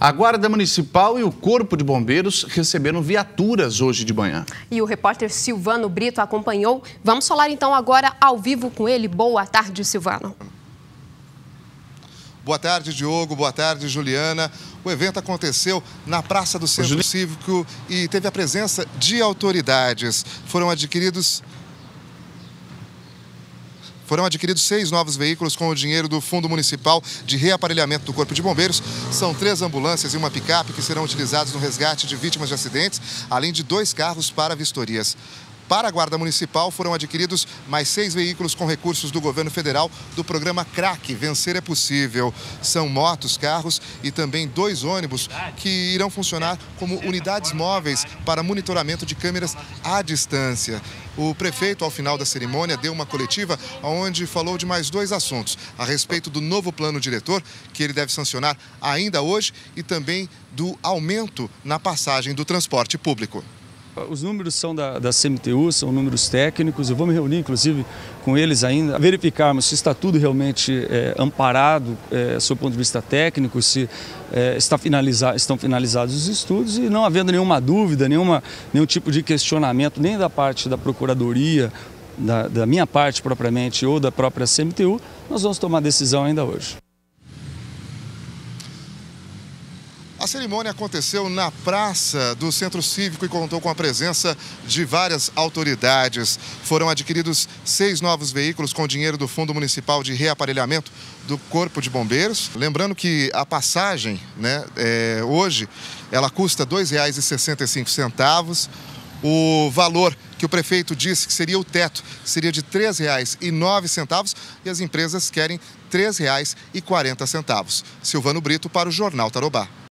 A Guarda Municipal e o Corpo de Bombeiros receberam viaturas hoje de manhã. E o repórter Silvano Brito acompanhou. Vamos falar então agora ao vivo com ele. Boa tarde, Silvano. Boa tarde, Diogo. Boa tarde, Juliana. O evento aconteceu na Praça do Centro Cívico e teve a presença de autoridades. Foram adquiridos 6 novos veículos com o dinheiro do Fundo Municipal de Reaparelhamento do Corpo de Bombeiros. São 3 ambulâncias e uma picape que serão utilizados no resgate de vítimas de acidentes, além de 2 carros para vistorias. Para a Guarda Municipal foram adquiridos mais 6 veículos com recursos do governo federal do programa CRAC, Vencer é Possível. São motos, carros e também 2 ônibus que irão funcionar como unidades móveis para monitoramento de câmeras à distância. O prefeito, ao final da cerimônia, deu uma coletiva onde falou de mais 2 assuntos. A respeito do novo plano diretor, que ele deve sancionar ainda hoje, e também do aumento na passagem do transporte público. Os números são da CMTU, são números técnicos. Eu vou me reunir, inclusive, com eles ainda, verificarmos se está tudo realmente amparado, sob o ponto de vista técnico, se estão finalizados os estudos e não havendo nenhuma dúvida, nenhum tipo de questionamento, nem da parte da Procuradoria, da minha parte propriamente, ou da própria CMTU, nós vamos tomar decisão ainda hoje. A cerimônia aconteceu na Praça do Centro Cívico e contou com a presença de várias autoridades. Foram adquiridos 6 novos veículos com dinheiro do Fundo Municipal de Reaparelhamento do Corpo de Bombeiros. Lembrando que a passagem, hoje, ela custa R$ 2,65. O valor que o prefeito disse que seria o teto seria de R$ 3,09 e as empresas querem R$ 3,40. Silvano Brito para o Jornal Tarobá.